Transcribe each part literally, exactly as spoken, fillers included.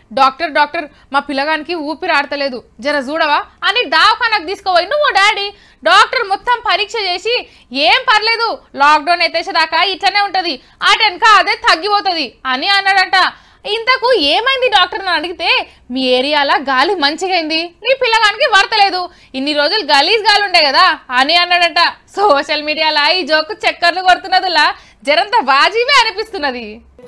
Doctor doctor మా పిల్లగానికి ఊపిరి ఆడతలేదు జర చూడవా అని దవాఖానకు తీసుకుపోయి నువ్వు డాడీ డాక్టర్ మొత్తం పరీక్ష చేసి ఏం పర్లేదు లాక్డౌన్ ఎత్తేసేదాకా ఇట్లనే ఉంటది అటెనక అదే తగ్గిపోతుంది అని అన్నాడంట. ఇంతకు ఏమైంది డాక్టర్ అని అడిగితే మీ ఏరియాలో గాలి మంచిగైంది నీ పిల్లగానికి వర్తలేదు ఇన్ని రోజులు గలీజ్ గాలి ఉండే కదా అని అన్నాడట. సోషల్ మీడియాలో ఈ జోకు చక్కర్లు కొడుతున్నదిలా జరంత వాజీవే అనిపిస్తున్నది.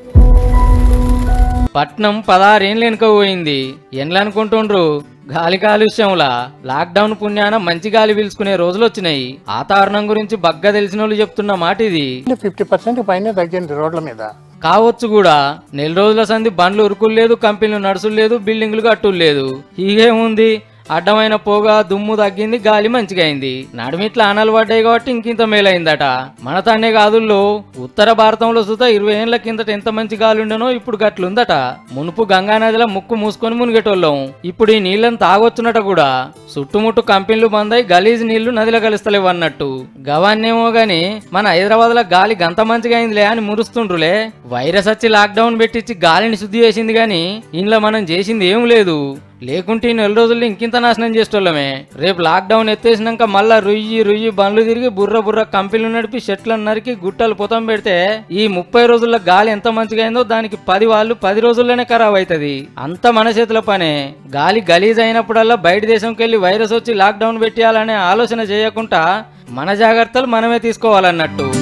పట్నం పదహారేళ్ళు వెనుక పోయింది ఎన్లనుకుంటుండ్రు గాలి కాలుష్యంలా లాక్డౌన్ పుణ్యాన మంచి గాలి పీల్చుకునే రోజులు వచ్చినాయి. వాతావరణం గురించి బగ్గా తెలిసిన వాళ్ళు చెప్తున్న మాట ఇది. ఫిఫ్టీ పర్సెంట్ పైన తగ్గింది రోడ్ల మీద కావచ్చు కూడా. నెల రోజుల సంది బండ్లు ఉరుకులు లేదు, కంపెనీలు నడుసులు లేదు, బిల్డింగ్లు కట్టులు లేదు. ఇగేముంది అడ్డమైన పొగ దుమ్ము తగ్గింది, గాలి మంచిగా అయింది. నడుమిట్లా ఆనలు పడ్డాయి కాబట్టి ఇంకింత మేలైందట. మన తండే కాదుల్లో ఉత్తర భారతంలో సుతా ఇరవై ఏళ్ల కిందట ఎంత మంచి గాలి ఉండనో ఇప్పుడు గట్లుందట. మునుపు గంగానదిలో ముక్కు మూసుకొని మునిగేటోళ్ళం, ఇప్పుడు ఈ నీళ్ళని తాగొచ్చునట కూడా. చుట్టుముట్టు కంపెనీలు బందై గలీజ్ నీళ్లు నదిలో కలుస్తలేవు అన్నట్టు. గవాన్నేమో గాని మన హైదరాబాద్ లో గాలి గంత మంచిగా అయిందిలే అని మురుస్తుండ్రులే. వైరస్ వచ్చి లాక్డౌన్ పెట్టించి గాలిని శుద్ధి చేసింది గాని ఇంట్లో మనం చేసింది ఏం లేదు. లేకుంటే నెల రోజుల్లో ఇంకింత నాశనం చేసేటోళ్ళమే. రేపు లాక్డౌన్ ఎత్తేసినాక మళ్ళా రుయ్యి రుయ్యి బండ్లు తిరిగి బుర్ర బుర్ర కంపెనీలు నడిపి చెట్లను నరికి గుట్టలు పొతం పెడితే ఈ ముప్పై రోజుల్లో గాలి ఎంత మంచిగా అయిందో దానికి పది వాళ్ళు పది రోజుల్లోనే ఖరాబ్ అవుతుంది. అంత మన చేతుల పనే. గాలి గలీజ్ అయినప్పుడల్లా బయట దేశంకి వెళ్ళి వైరస్ వచ్చి లాక్డౌన్ పెట్టేయాలనే ఆలోచన చేయకుండా మన జాగ్రత్తలు మనమే తీసుకోవాలన్నట్టు.